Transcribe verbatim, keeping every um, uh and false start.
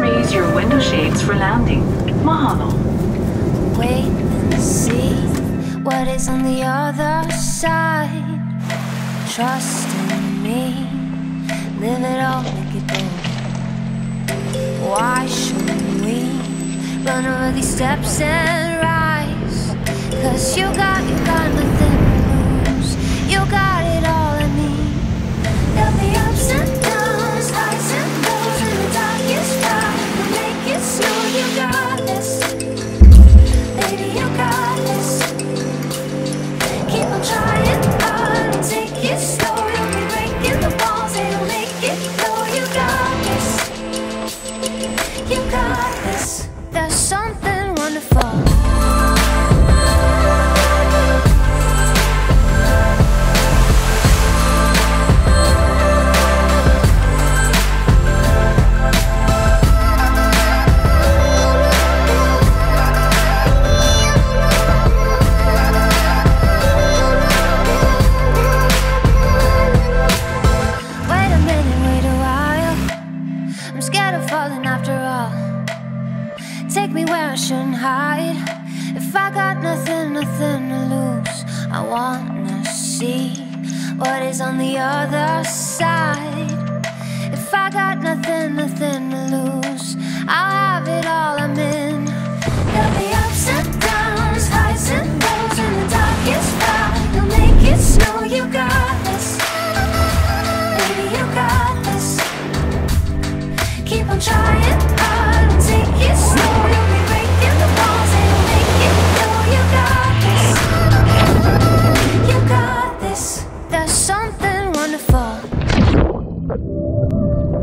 raise your window shades for landing. Mahalo. Wait and see what is on the other side. Trust in me, live it all, make it go. Why shouldn't we run over these steps and rise? Cause you got, you got nothing to lose. You got it all in me. There'll be ups and downs, highs and lows, in the darkest sky. We'll make it snow, you got this. Baby, you got this. Keep on trying hard and take it slow. You'll be breaking the walls, it'll make it flow. You got this. You got this. There's something wonderful. Take me where I shouldn't hide. If I got nothing, nothing to lose, I wanna see what is on the other side. If I got nothing, nothing to lose, I'll have it all, I'm in. There'll be ups and downs, highs and lows, in the darkest sky. You'll make it snow, you got this. Baby, you got this. Keep on trying hard and take it slow. You'll be breaking the walls and you'll make it flow. You got this. You got this. There's something wonderful.